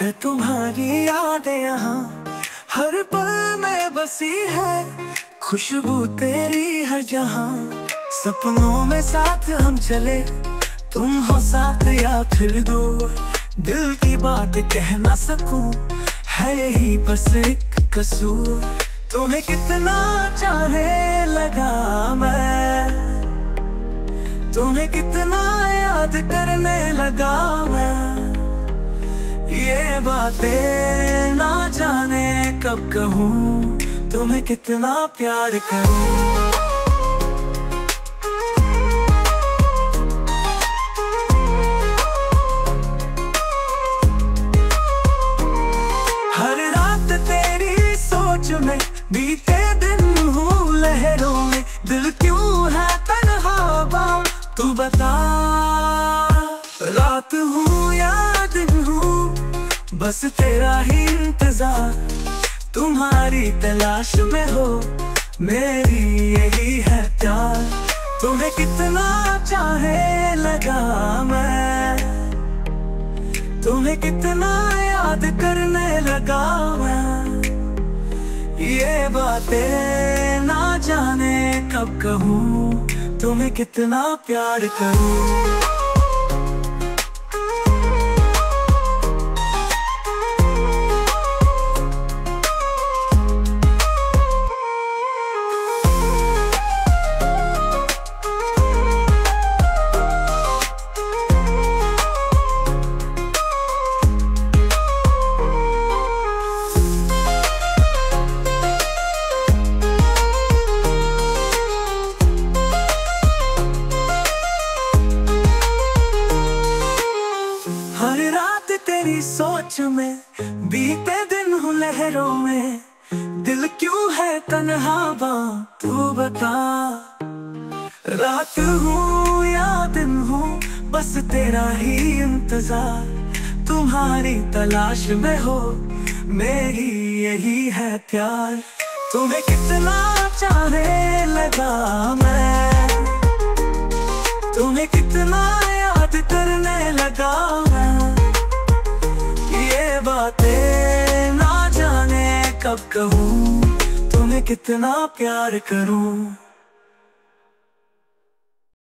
है तुम्हारी यादें यहाँ हर पल में बसी है, खुशबू तेरी हर जहाँ। सपनों में साथ हम चले, तुम हो साथ या फिर दूर। दिल की बात कह ना सकूं, है यही बस एक कसूर। तुम्हें कितना चाहे लगा मैं, तुम्हें कितना याद करने लगा मैं। ये बातें ना जाने कब कहूँ, तुम्हें कितना प्यार करूँ। हर रात तेरी सोच में, बीते दिन हूँ लहरों में। दिल क्यों है तन्हा बाम, तू बता। रात हूँ या दिन हूँ, बस तेरा ही इंतजार। तुम्हारी तलाश में हो, मेरी यही है प्यार। तुम्हें कितना चाहे लगा मैं, तुम्हें कितना याद करने लगा मैं। ये बातें ना जाने कब कहूँ, तुम्हें कितना प्यार करूँ। हर रात तेरी सोच में, बीते दिन हूँ लहरों में। दिल क्यों है तन्हा बां, तू बता। रात हूँ या दिन हूँ, बस तेरा ही इंतजार। तुम्हारी तलाश में हो, मेरी यही है प्यार। तुम्हें कितना चाहे लगा मैं, तुम्हें कितना याद करने लगा मैं। ये बातें ना जाने कब कहूँ, तुम्हें कितना प्यार करूँ।